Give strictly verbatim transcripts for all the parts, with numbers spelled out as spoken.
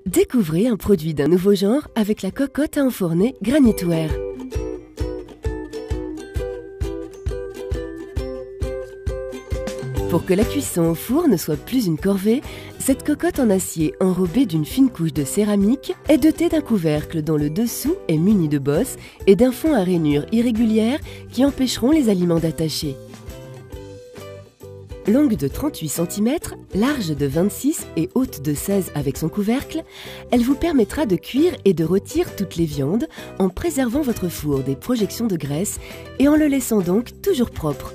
Découvrez un produit d'un nouveau genre avec la cocotte à enfourner Granitware. Pour que la cuisson au four ne soit plus une corvée, cette cocotte en acier enrobée d'une fine couche de céramique est dotée d'un couvercle dont le dessous est muni de bosses et d'un fond à rainures irrégulières qui empêcheront les aliments d'attacher. Longue de trente-huit centimètres, large de vingt-six et haute de seize avec son couvercle, elle vous permettra de cuire et de rôtir toutes les viandes en préservant votre four des projections de graisse et en le laissant donc toujours propre.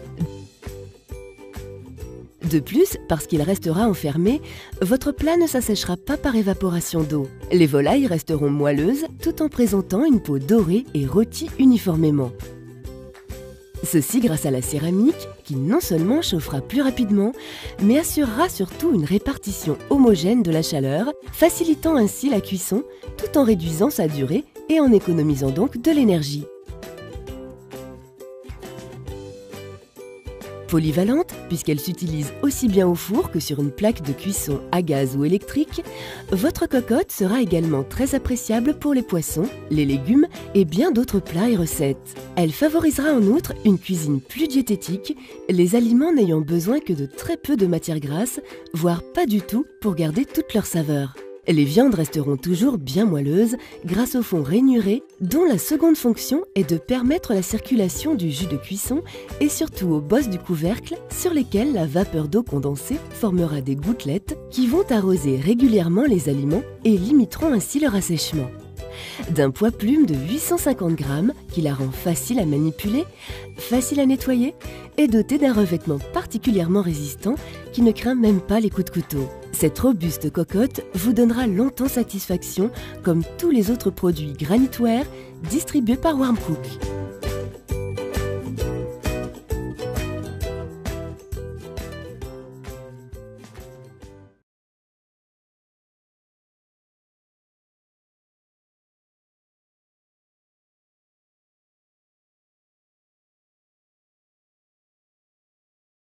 De plus, parce qu'il restera enfermé, votre plat ne s'assèchera pas par évaporation d'eau. Les volailles resteront moelleuses tout en présentant une peau dorée et rôtie uniformément. Ceci grâce à la céramique qui non seulement chauffera plus rapidement, mais assurera surtout une répartition homogène de la chaleur, facilitant ainsi la cuisson tout en réduisant sa durée et en économisant donc de l'énergie. Polyvalente, puisqu'elle s'utilise aussi bien au four que sur une plaque de cuisson à gaz ou électrique, votre cocotte sera également très appréciable pour les poissons, les légumes et bien d'autres plats et recettes. Elle favorisera en outre une cuisine plus diététique, les aliments n'ayant besoin que de très peu de matière grasse, voire pas du tout pour garder toute leur saveur. Les viandes resteront toujours bien moelleuses grâce au fond rainuré dont la seconde fonction est de permettre la circulation du jus de cuisson et surtout aux bosses du couvercle sur lesquelles la vapeur d'eau condensée formera des gouttelettes qui vont arroser régulièrement les aliments et limiteront ainsi leur assèchement. D'un poids plume de huit cent cinquante grammes qui la rend facile à manipuler, facile à nettoyer et dotée d'un revêtement particulièrement résistant qui ne craint même pas les coups de couteau. Cette robuste cocotte vous donnera longtemps satisfaction comme tous les autres produits Granitware distribués par Warmcook.